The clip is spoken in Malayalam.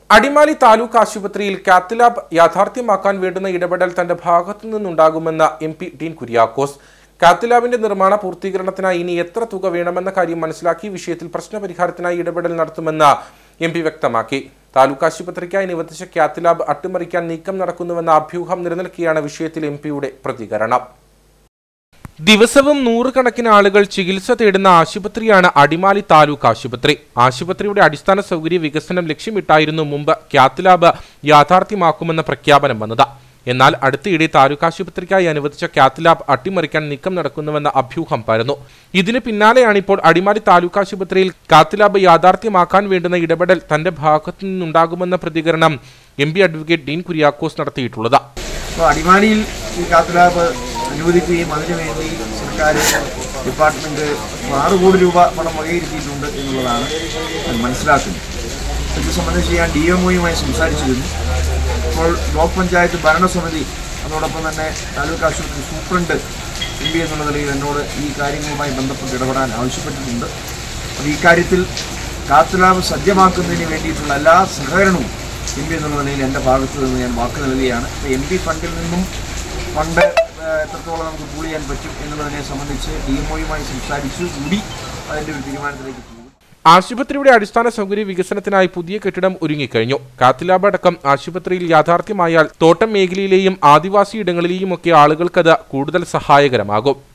അടിമാലി താലൂക്ക് ആശുപത്രിയിൽ കാത്ത് ലാബ് യാഥാർത്ഥ്യമാക്കാൻ വേണ്ടുന്ന ഇടപെടൽ തന്റെ ഭാഗത്തു നിന്നുണ്ടാകുമെന്ന എംപി ഡീൻ കുര്യാക്കോസ്. കാത്ത് ലാബിന്റെ നിർമ്മാണ പൂർത്തീകരണത്തിനായി ഇനി എത്ര തുക വേണമെന്ന കാര്യം മനസ്സിലാക്കി വിഷയത്തിൽ പ്രശ്നപരിഹാരത്തിനായി ഇടപെടൽ നടത്തുമെന്ന് എംപി വ്യക്തമാക്കി. താലൂക്ക് ആശുപത്രിക്കായി അനുവദിച്ച കാത്ത് ലാബ് അട്ടിമറിക്കാൻ നീക്കം നടക്കുന്നുവെന്ന അഭ്യൂഹം നിലനിൽക്കെയാണ് വിഷയത്തിൽ എംപിയുടെ പ്രതികരണം. ദിവസവും നൂറുകണക്കിന് ആളുകൾ ചികിത്സ തേടുന്ന ആശുപത്രിയാണ് അടിമാലി താലൂക്ക് ആശുപത്രി. ആശുപത്രിയുടെ അടിസ്ഥാന സൗകര്യ വികസനം ലക്ഷ്യമിട്ടായിരുന്നു മുമ്പ് കാത്ത് ലാബ് യാഥാർത്ഥ്യമാക്കുമെന്ന പ്രഖ്യാപനം വന്നത്. എന്നാൽ അടുത്തിടെ താലൂക്ക് ആശുപത്രിക്കായി അനുവദിച്ച കാത്ത് ലാബ് അട്ടിമറിക്കാൻ നീക്കം നടക്കുന്നുവെന്ന അഭ്യൂഹം പരന്നു. ഇതിന് പിന്നാലെയാണിപ്പോൾ അടിമാലി താലൂക്ക് ആശുപത്രിയിൽ കാത്ത് ലാബ് യാഥാർത്ഥ്യമാക്കാൻ വേണ്ടുന്ന ഇടപെടൽ തന്റെ ഭാഗത്തു നിന്നുണ്ടാകുമെന്ന പ്രതികരണം എംപി അഡ്വക്കേറ്റ് ഡീൻ കുര്യാക്കോസ് നടത്തിയിട്ടുള്ളത്. അടിമാലിയിൽ ഈ കാത്ത് ലാബ് അനുവദിക്കുകയും അതിനുവേണ്ടി സർക്കാർ ഡിപ്പാർട്ട്മെന്റ് 6 കോടി രൂപ പണം വകയിരുത്തിയിട്ടുണ്ട് എന്നുള്ളതാണ് മനസ്സിലാക്കുന്നത്. ഇത് സംബന്ധിച്ച് ഞാൻ DMOയുമായി സംസാരിച്ചിരുന്നു. ഇപ്പോൾ ബ്ലോക്ക് പഞ്ചായത്ത് ഭരണസമിതി അതോടൊപ്പം തന്നെ താലൂക്ക് ആശുപത്രി സൂപ്രണ്ട് MP എന്നുള്ള നിലയിൽ എന്നോട് ഈ കാര്യങ്ങളുമായി ബന്ധപ്പെട്ട് ഇടപെടാൻ ആവശ്യപ്പെട്ടിട്ടുണ്ട്. അപ്പോൾ ഈ കാര്യത്തിൽ കാത്ത് ലാബ് സജ്ജമാക്കുന്നതിന് വേണ്ടിയിട്ടുള്ള എല്ലാ സഹകരണവും MP എന്നുള്ള നിലയിൽ എൻ്റെ ഭാഗത്തു നിന്ന് ഞാൻ വാക്ക് നൽകുകയാണ്. അപ്പോൾ MP ഫണ്ടിൽ നിന്നും ഫണ്ട് എത്രത്തോളം നമുക്ക് പൂൾ ചെയ്യാൻ പറ്റും എന്നുള്ളതിനെ സംബന്ധിച്ച് DMOയുമായി സംസാരിച്ചു കൂടി അതിൻ്റെ ഒരു തീരുമാനത്തിലേക്ക് പോകും. ആശുപത്രിയുടെ അടിസ്ഥാന സൗകര്യ വികസനത്തിനായി പുതിയ കെട്ടിടം ഒരുങ്ങിക്കഴിഞ്ഞു. കാത്ത് ലാബ് അടക്കം ആശുപത്രിയിൽ യാഥാർത്ഥ്യമായാൽ തോട്ടം മേഖലയിലെയും ആദിവാസി ഇടങ്ങളിലെയുമൊക്കെ ആളുകൾക്കത് കൂടുതൽ സഹായകരമാകും.